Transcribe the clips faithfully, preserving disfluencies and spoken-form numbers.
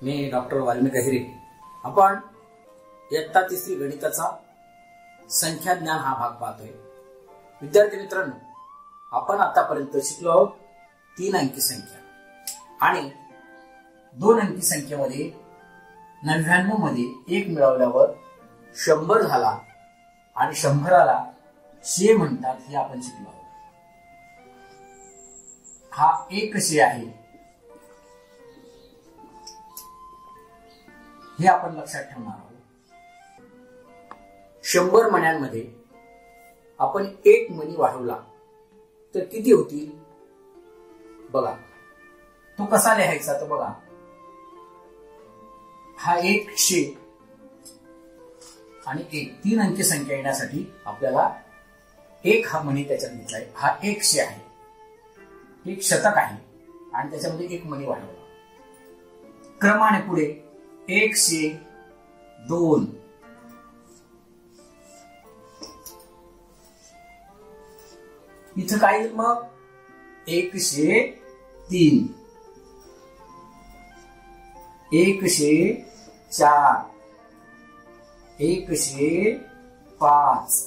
मी doctor Valmik Ahire. आपण इयत्ता तिसरी गणिताचा संख्या ज्ञान हा भाग पाहतोय. विद्यार्थी मित्रांनो, आपण आतापर्यंत शिकलो आहोत तीन अंकी संख्या आणि दोन अंकी संख्येमध्ये नव्याण्णव मध्ये एक मिळवल्यावर शंभर झाला आणि शंभराला शे म्हणतात हे आपण शिकलो आहोत. हा एक शे आहे हे आपण लक्षात ठेवणार आहोत. शंभर मण्यांमध्ये आपण एक मणी वाढवला तर किती होतील बघा. तो कसा लिहायचा तर बघा, हा एक शे आणि एक तीन अंकी संख्या येण्यासाठी आपल्याला एक हा मणी त्याच्यात घेतलाय. हा एक शे आहे, एक शतक आहे आणि त्याच्यामध्ये एक मणी वाढवला. क्रमाने पुढे एकशे दोन, इथं काय येईल मग एकशे तीन, एकशे चार, एकशे पाच,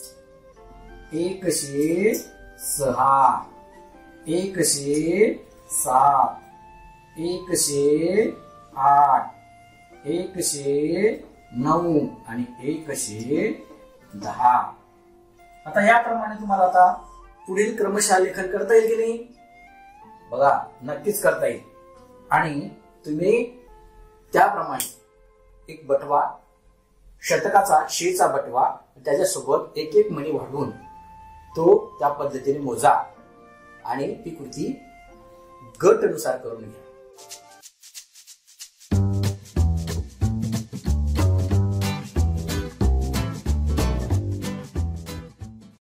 एकशे सहा, एकशे सात, एकशे आठ, एकशे नऊ आणि एकशे दहा. आता याप्रमाणे तुम्हाला आता पुढील क्रमशः लेखन करता येईल की नाही बघा, नक्कीच करता येईल. आणि तुम्ही त्याप्रमाणे एक बटवा, शतकाचा शेचा बटवा, त्याच्यासोबत एक एक मणी वाढवून तो त्या पद्धतीने मोजा आणि ती कृती गटनुसार करून घ्या.